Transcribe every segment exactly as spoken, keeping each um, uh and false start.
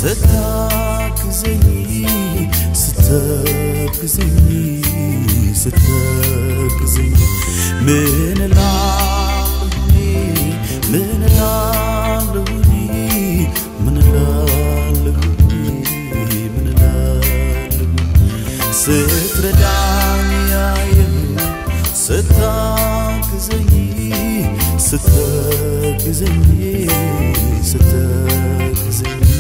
ستاكزني ستاكزني ستاكزني من العالمي من العالمي من العالمي من العالمي ستردعني يا يم ستاكزني ستاكزني ستاكزني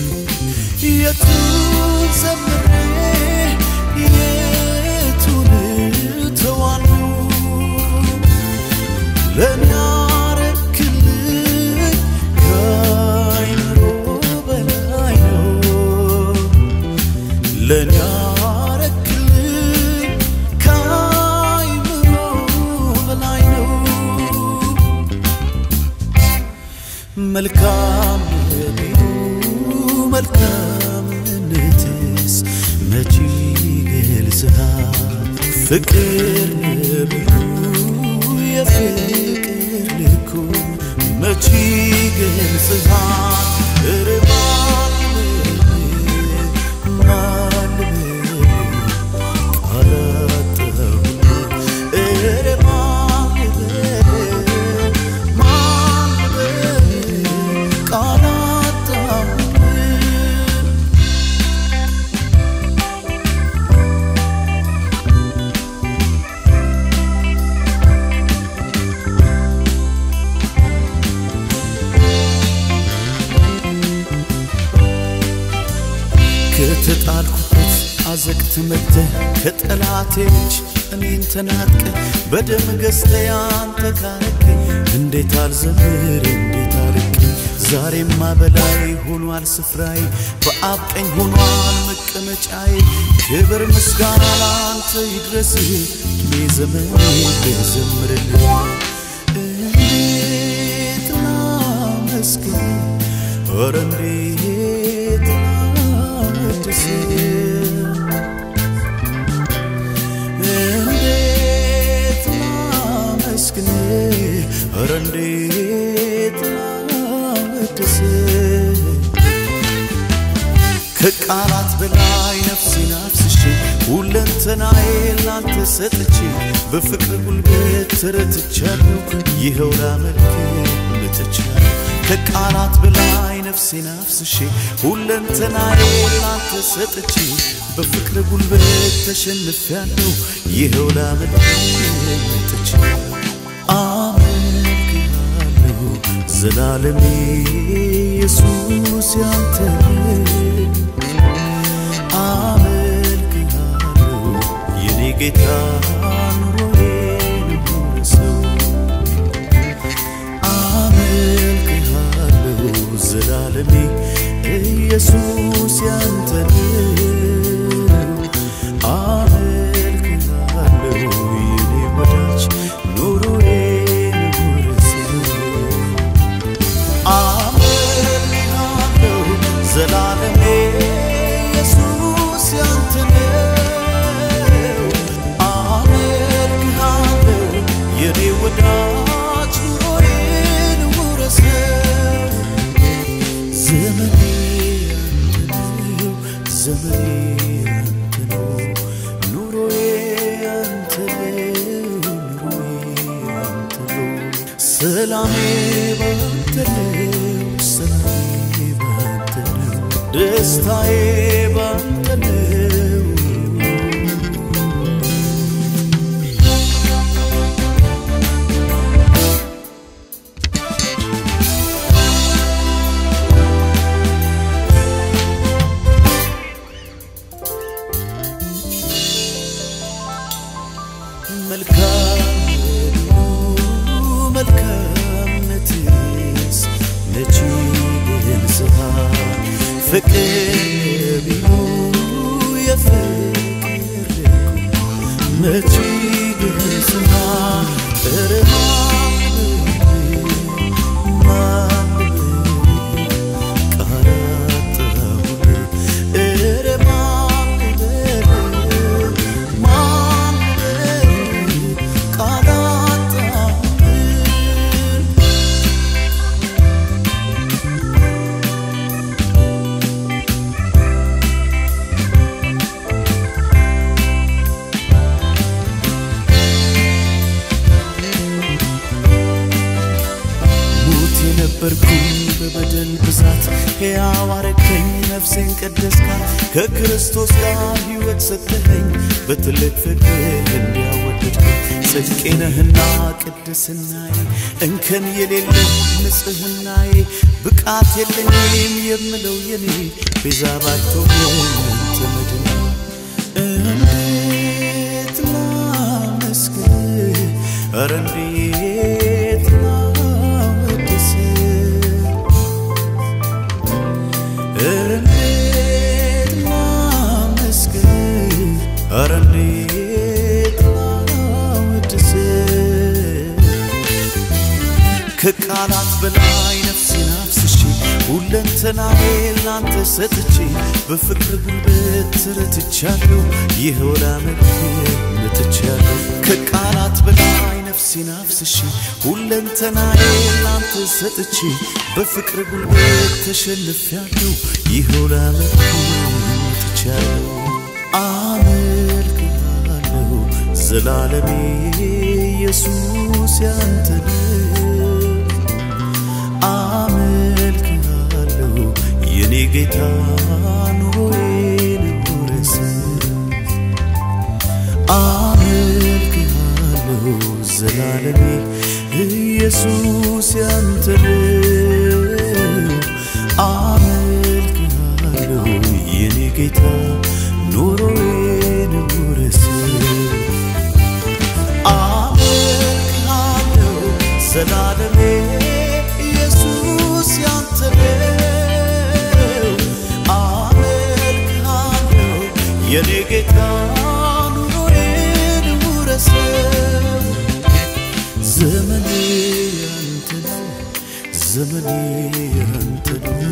يتون زمري يتون توانو لن يعرف كل كايمرو بلاينو لن يعرف كل كايمرو بلاينو ملكام يبينو ملكام نتس مجيل سهاد فكر يبينو يا فكر لكم مجيل سهاد ربال مال قالت كتطالكوت عزقت مته كطلاتيج انين تناتك بدم غستيا انت كارك እንዴት አልዘምር እንዴት አልክ ዛሬም ማበላይ ሆኗል ስፍራይ በአብ ቀኝ ሆኗል መቀመጫይ ክብር ምስጋና ላንተ ይድረስ ለዘመን ለዘምርልህ እንዴት ላመስግን ኧረ እንዴት ላወድስ እንዴት ላመስግን رنديت نادس كقالات بلاي نفسي نفسي ولنتناي لانت ستچي بفكر قلبي ترتچالو يهولا ملك متچالو كقالات بلاي نفسي نفسي ولنتناي لانت ستچي بفكر قلبي تشنفيالو يهولا ملك متچالو زلالمي يسوس يانته آملك هالو يني جيتا نروين برسو آملك هالو زلالمي يسوس يانته آملك هالو يني وداج نروين زلالمي يسوس يانتنو آملك هالو يدي وداج نروين ورسو زمني يانتنو زمني يانتنو نروي يانتنو نروي يانتنو سلامي بانتنو سلامي دستاي بانتنو ملكام ملكام نتيس نجيب الزهار فكر بيو يا فكر لكم مجيب الزهار ارهام ما قرات ارهام ما قرات ነበርኩኝ በበደል ብዛት ሕያው አረከኝ ነፍሴን ቀደስካት ከክርስቶስ ጋር ሕይወት ሰጠኸኝ በትልቅ ፍቅር እንዲያወደድከኝ ጽድቄ ነህና ቅድስናዬ እንከን የሌለህ ንጽሕናዬ ብቃት የለኝም የምለው የኔ ቤዛ ባትሆን ተመድን እንዴት ላመስግን ኧረ እንዴት ላወድስ ኧረ እንዴት ላመስግን ኧረ እንዴት ላወድስ ከቃላት በላይ ነፍሴን አፍስሼ ሁለንተናዬን ላንተ ሰጥቼ በፍቅር ጉልበት ተረትቻለሁ ይኸው ላመልክህ መጥቻለሁ ከቃላት በላይ ነፍሴን አፍስሼ ሁለንተናዬን ላንተ ሰጥቼ በፍቅር ጉልበት ተሸንፌያለሁ ይኸው ላመልክህ መጥቻለሁ አመልክሃለሁ ዘላለሜ ኢየሱስ ያንተ አመልክሃለሁ የኔ ጌታ ኑሮዬን ውረስ አመልክሃለሁ ዘላለሜ ኢየሱስ ያንተ አመልክሃለሁ የኔ ጌታ ኑሮዬን ውረስ አመልክሃለሁ ዘላለሜ ኢየሱስ ያንተ አመልክሃለሁ የኔ ጌታ ኑሮዬን ውረስ ዘመኔ ያንተ ነው ዘመኔ ያንተ ነው